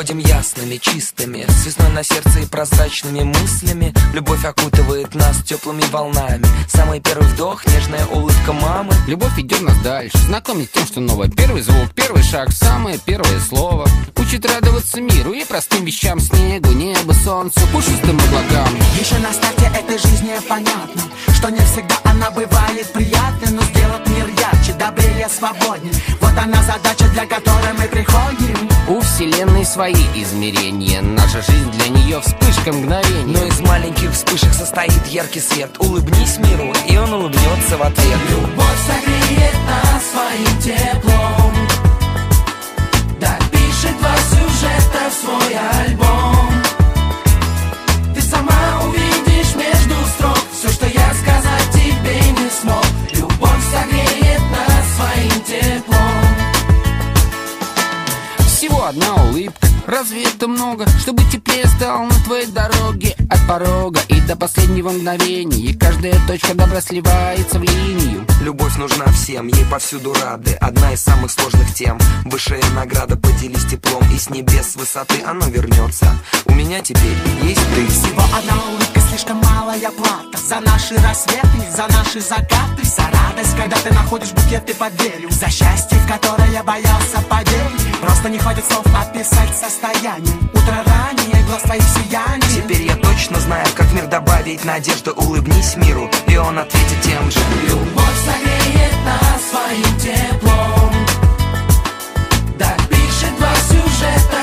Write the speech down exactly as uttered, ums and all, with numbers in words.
ходим ясными, чистыми, с весной на сердце и прозрачными мыслями. Любовь окутывает нас теплыми волнами. Самый первый вдох, нежная улыбка мамы. Любовь ведет нас дальше, знакомит тем, что новое. Первый звук, первый шаг, самое первое слово. Учит радоваться миру и простым вещам: снегу, небу, солнцу, пушистым облакам. Еще на старте этой жизни понятно, что не всегда она бывает приятной, но сделать мир ярче, добрее, свободнее. Вот она задача, для которой мы приходим. У вселенной свои измерения, наша жизнь для нее вспышка мгновения. Но из маленьких вспышек состоит яркий свет. Улыбнись миру, и он улыбнется в ответ. Любовь согреет нас своим теплом, допишет два сюжета в свой альбом. Ты сама увидишь между строк все, что я сказать тебе не смог. Любовь согреет нас своим теплом. Всего одна улыбка, разве это много? Чтобы теплее стал на твоей дороге, от порога и до последнего мгновения. И каждая точка добра сливается в линию. Любовь нужна всем, ей повсюду рады. Одна из самых сложных тем. Высшая награда, поделись теплом, и с небес с высоты оно вернется. У меня теперь есть ты. Всего одна улыбка, слишком малая плата за наши рассветы, за наши закаты, за радость, когда ты находишь букеты под дверью, за счастье, в которое я боялся поверить. Просто не хватит слов описать состояние. Утро ранее, глаз твоих сияний. Теперь я точно знаю, как мир добавить надежды. Улыбнись миру, и он ответит тем же. Любовь согреет нас своим теплом, допишет два сюжета